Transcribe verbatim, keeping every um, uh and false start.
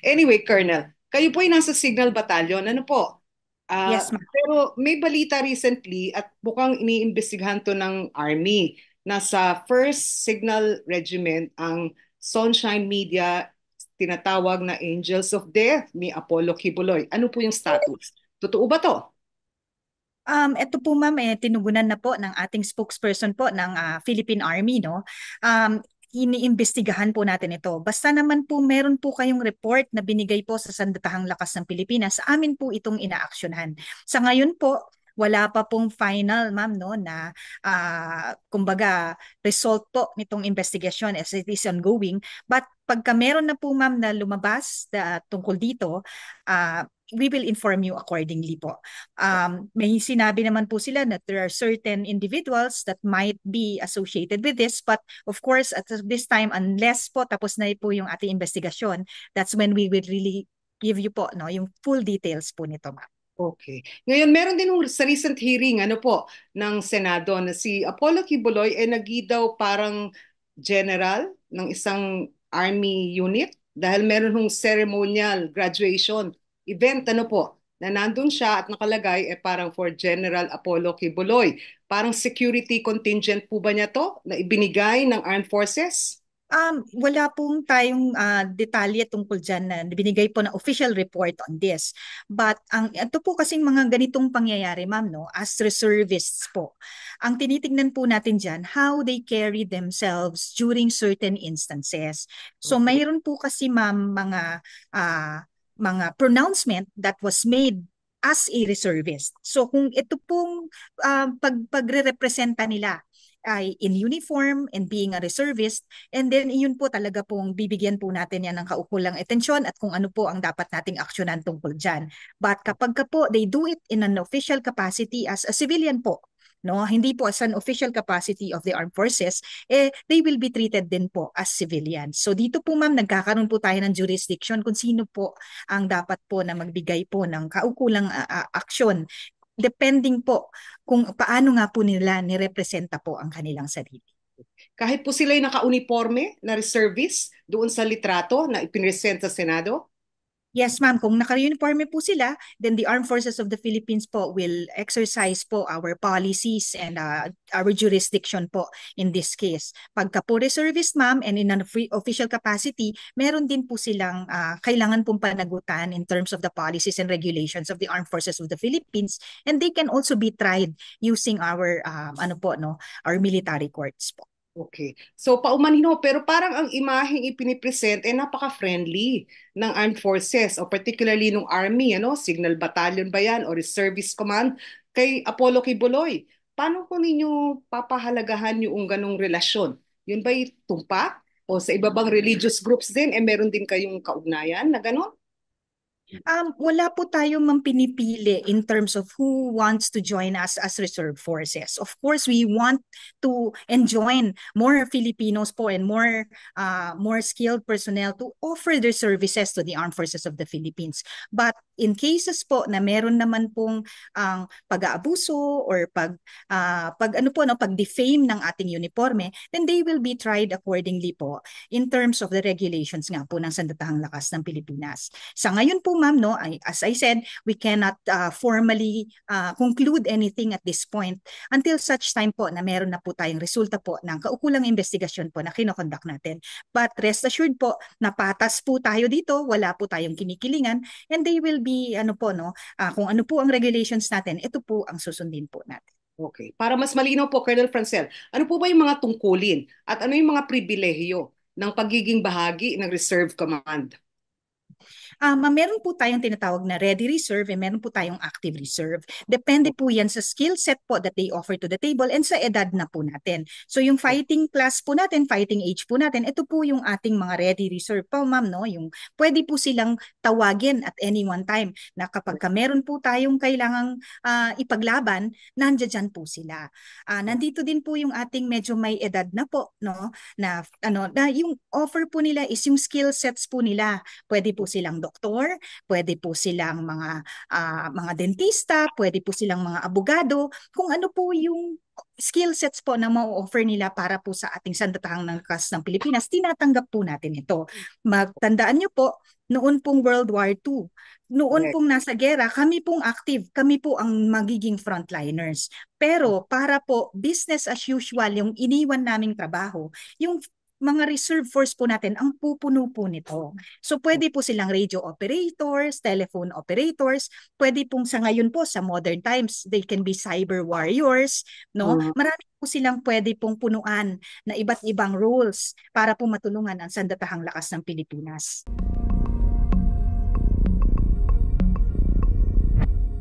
Anyway, Colonel, kayo po ay nasa Signal Battalion. Ano po? Ah, Yes, ma'am. pero may balita recently at mukhang iniimbestigahan to ng Army. Nasa First Signal Regiment ang Sunshine Media tinatawag na Angels of Death ni Apollo Kibuloy. Ano po yung status? Totoo ba to? Um, ito po ma'am, eh, tinugunan na po ng ating spokesperson po ng ah, Philippine Army, no? Um, iniimbestigahan po natin ito. Basta naman po meron po kayong report na binigay po sa Sandatahang Lakas ng Pilipinas, sa amin po itong inaaksyonan. Sa ngayon po, wala pa pong final, ma'am, no, na ah, kumbaga result po nitong investigation as it is ongoing. But pagka meron na po, ma'am, na lumabas na tungkol dito, ah, we will inform you accordingly po. Um, may sinabi naman po sila that there are certain individuals that might be associated with this, but of course at this time, unless po tapos na po yung ating investigasyon, that's when we will really give you po no yung full details po nito, ma'am. Okay. Ngayon, meron din nung sa recent hearing, ano po, ng Senado na si Apollo Kibuloy ay nagi daw parang general ng isang army unit dahil meron nung ceremonial graduation event, ano po, na nandun siya at nakalagay eh parang for General Apollo Kibuloy. Parang security contingent po ba niya to na ibinigay ng Armed Forces? Um, wala pong tayong ah, detalye tungkol dyan na binigay po na official report on this. But ang ito po kasing mga ganitong pangyayari, ma'am, no, as reservists po, ang tinitingnan po natin dyan, how they carry themselves during certain instances. So Okay. mayroon po kasi, ma'am, mga ah, mga pronouncement that was made as a reservist. So kung ito pong ah, pag pagre-representa nila ay in uniform and being a reservist, and then iyon po talaga pong bibigyan po natin yan ng kaukulang atensyon at kung ano po ang dapat nating aksyonan tungkol dyan. But kapag ka po they do it in an official capacity as a civilian po, no, hindi po as an official capacity of the armed forces, eh they will be treated din po as civilians. So dito po, ma'am, nagkakaroon po tayo ng jurisdiction kung sino po ang dapat po na magbigay po ng kaukulang uh, uh, aksyon, depending po kung paano nga po nila nirepresenta po ang kanilang sarili. Kahit po sila'y naka-uniforme na reservist doon sa litrato na ipinresent sa Senado? Yes, ma'am. Kung naka-uniforme po sila, then the Armed Forces of the Philippines po will exercise po our policies and uh, our jurisdiction po in this case. Pagka po reservist, ma'am, and in an free official capacity, meron din po silang uh, kailangan pong panagutan in terms of the policies and regulations of the Armed Forces of the Philippines, and they can also be tried using our um, ano po, no, our military courts po. Okay. So paumanhin ho, pero parang ang imaheng ipinipresent ay napaka-friendly ng armed forces o particularly ng army, ano, signal battalion ba yan o reservist command kay Apollo Kibuloy. Paano ko ninyo papahalagahan yung ganong relasyon? Yun ba'y tumpak? O sa iba bang religious groups din, eh meron din kayong kaugnayan na ganon? Um, wala po tayong mang pinipili in terms of who wants to join us as reserve forces. Of course, we want to enjoin more Filipinos po and more uh, more skilled personnel to offer their services to the armed forces of the Philippines. But in cases po na meron naman pong ang pag-aabuso or pag uh, pag ano po no pag defame ng ating uniforme, then they will be tried accordingly po in terms of the regulations nga po ng Sandatahang Lakas ng Pilipinas. Sa ngayon po, ma'am, no, I, as I said, we cannot uh, formally uh, conclude anything at this point until such time po na meron na po tayong resulta po ng kaukulang investigasyon po na kinokonduct natin. But rest assured po, napatas po tayo dito, wala po tayong kinikilingan, and they will be, ano po, no, uh, kung ano po ang regulations natin, ito po ang susundin po natin. Okay. Para mas malinaw po, Colonel Francel, ano po ba yung mga tungkulin at ano yung mga pribilehiyo ng pagiging bahagi ng Reserve Command? Um, meron po tayong tinatawag na ready reserve and meron po tayong active reserve. Depende po yan sa skill set po that they offer to the table and sa edad na po natin. So yung fighting class po natin, fighting age po natin, ito po yung ating mga ready reserve po, ma'am, no? Yung pwede po silang tawagin at any one time na kapag ka meron po tayong kailangang uh, ipaglaban, nandiyan dyan po sila. Uh, nandito din po yung ating medyo may edad na po, no? Na, ano, na yung offer po nila is yung skill sets po nila. Pwede po silang doktor, pwede po silang mga ah, mga dentista, pwede po silang mga abogado, kung ano po yung skill sets po na ma-offer nila para po sa ating sandatahang ng kas ng Pilipinas, tinatanggap po natin ito. Magtandaan niyo po noon pong World War Two. Noon Correct. pong nasa gera, kami pong active, kami po ang magiging frontliners. Pero para po business as usual, yung iniwan naming trabaho, yung mga reserve force po natin ang pupuno po nito. So pwede po silang radio operators, telephone operators, pwede pong sa ngayon po sa modern times, they can be cyber warriors, no? Ah, Marami po silang pwede pong punuan na iba't ibang roles para po matulungan ang sandatahang lakas ng Pilipinas.